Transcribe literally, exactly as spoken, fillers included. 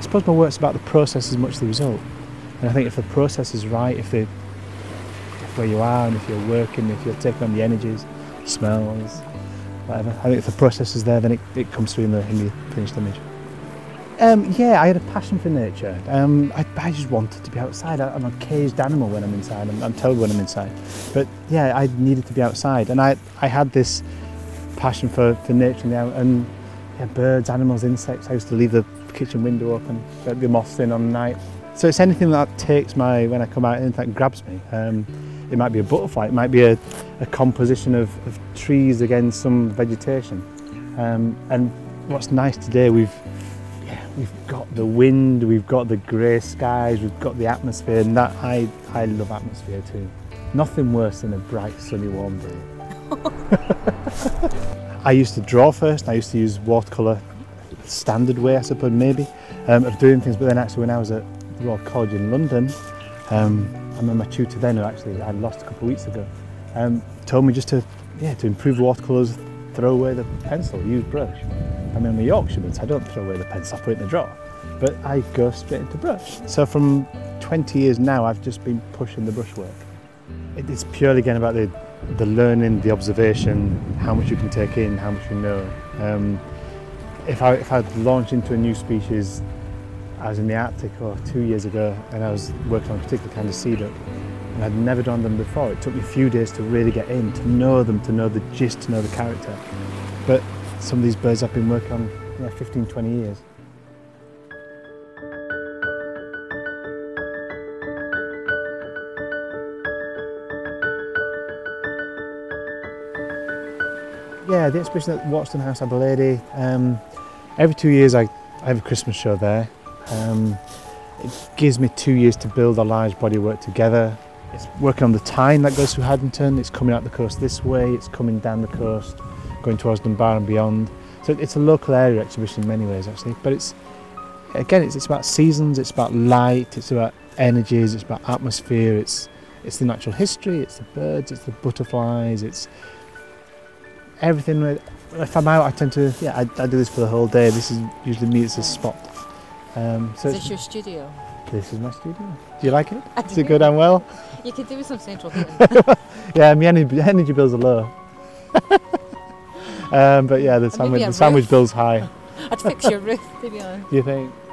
suppose my work's about the process as much as the result. And I think if the process is right, if, the, if where you are and if you're working, if you're taking on the energies, smells, whatever, I think if the process is there, then it, it comes through in the, in the finished image. Um, yeah, I had a passion for nature. Um, I, I just wanted to be outside. I, I'm a caged animal when I'm inside. I'm, I'm told when I'm inside. But yeah, I needed to be outside. And I, I had this passion for, for nature and, the, and yeah, birds, animals, insects. I used to leave the kitchen window open, let the moths in on the night. So it's anything that takes my, when I come out, anything that grabs me. Um, it might be a butterfly, it might be a, a composition of, of trees against some vegetation. Um, and what's nice today, we've Yeah, we've got the wind, we've got the grey skies, we've got the atmosphere, and that I, I love atmosphere too. Nothing worse than a bright, sunny, warm day. I used to draw first, I used to use watercolour, standard way I suppose maybe, um, of doing things, but then actually when I was at the Royal College in London, um, I remember my tutor then, who actually I lost a couple of weeks ago, um, told me just to, yeah, to improve watercolours, throw away the pencil, use brush. I mean, I'm a Yorkshireman, so I don't throw away the pencil, I put it in the drawer. But I go straight into brush. So from twenty years now, I've just been pushing the brushwork. It's purely again about the, the learning, the observation, how much you can take in, how much you know. Um, if, I, if I'd launched into a new species, I was in the Arctic oh, two years ago, and I was working on a particular kind of sea duck, and I'd never done them before. It took me a few days to really get in, to know them, to know the gist, to know the character. But some of these birds I've been working on yeah, fifteen, twenty years. Yeah, the exhibition at Watchton House, Aberlady. Um, every two years I, I have a Christmas show there. Um, it gives me two years to build a large body of work together. It's working on the Tyne that goes through Haddington, it's coming out the coast this way, it's coming down the coast, going towards Dunbar and beyond. So it's a local area exhibition in many ways actually, but it's, again, it's, it's about seasons, it's about light, it's about energies, it's about atmosphere, it's, it's the natural history, it's the birds, it's the butterflies, it's everything. If I'm out, I tend to, yeah, I, I do this for the whole day. This is usually me, it's a spot. Um, so is this your studio? This is my studio. Do you like it? I Does it go down well? You could do with some central heating. Yeah, my energy, energy bills are low. um, but yeah, the sandwich, the sandwich bill's high. I'd fix your roof, to be honest. You think?